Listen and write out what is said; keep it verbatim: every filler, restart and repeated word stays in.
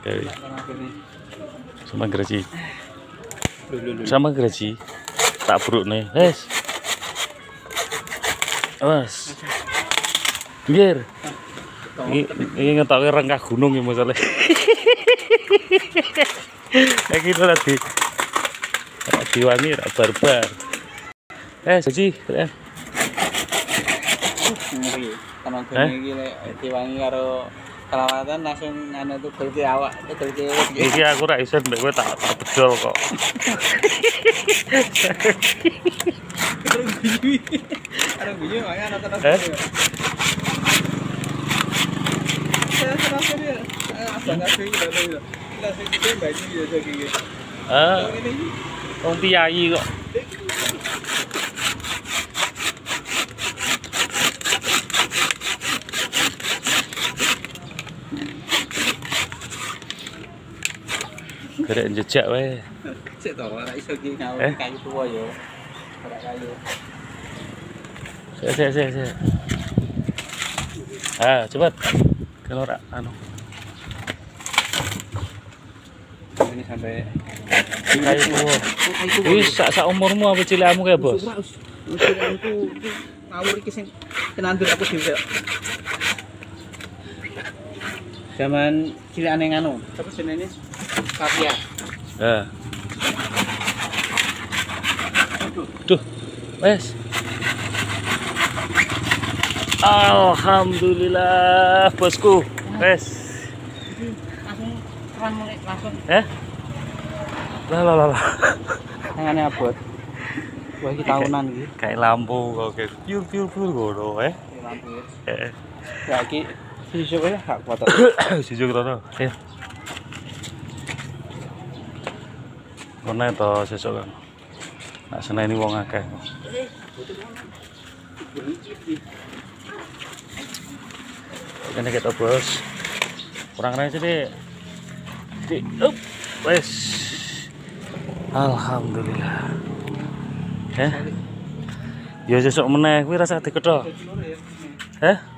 Oke. Sama gereji. Sama gereji. Tak buruk nih. Wes. Awas. Biar. Ini ini ngetahui rangka gunung ya masalah. Kayak gitu tadi. Diwangi rak barbar. Eh, Ji, keren. Ngeri. Karena gini iki lek diwangi karo kelawatan langsung anu tuh berarti awak tuh berarti Iki aku ra iso mbek kowe tak tak bedol kok. terus bingung. Ada bingung makanya anak terus. Eh? Saya terus dia. Asal enggak sih gitu. Lah sing gede baju ya iki. Ah, wong piyayi kok. Gerek jejak wae. Sik to ora iso iki ngawur Eh? kayu tuwa yo. Ora kayu. Sik sik sik sik. Ah, cepat. Kalau ora anu. Ini sampai Kayu tuwa. Wis sak sak umurmu apa cilikmu kae, Bos? Usiranku ngawur iki sing kenandur aku dhewe. Zaman cilikane nganu, apa jenenge? Kapia. Ya. Duh, wes. Alhamdulillah, bosku. Wes. Langsung keran mulai langsung. Eh? Lah lah lah. lah. Tangane abot. Wah iki tahunan iki. Kayak lampu kok kayak piur piur piur ngono, eh. Lampu. Eh. Ya iki sisuk ya gak kuat. Sijung rono. Ayo. Kono to sesuk kan. Nak seneni wong akeh. Kene kita bos. Kurang keren sih deh. Di, up, wes. Alhamdulillah. Eh, ya sesuk meneh kuwi rasa diketok. Eh?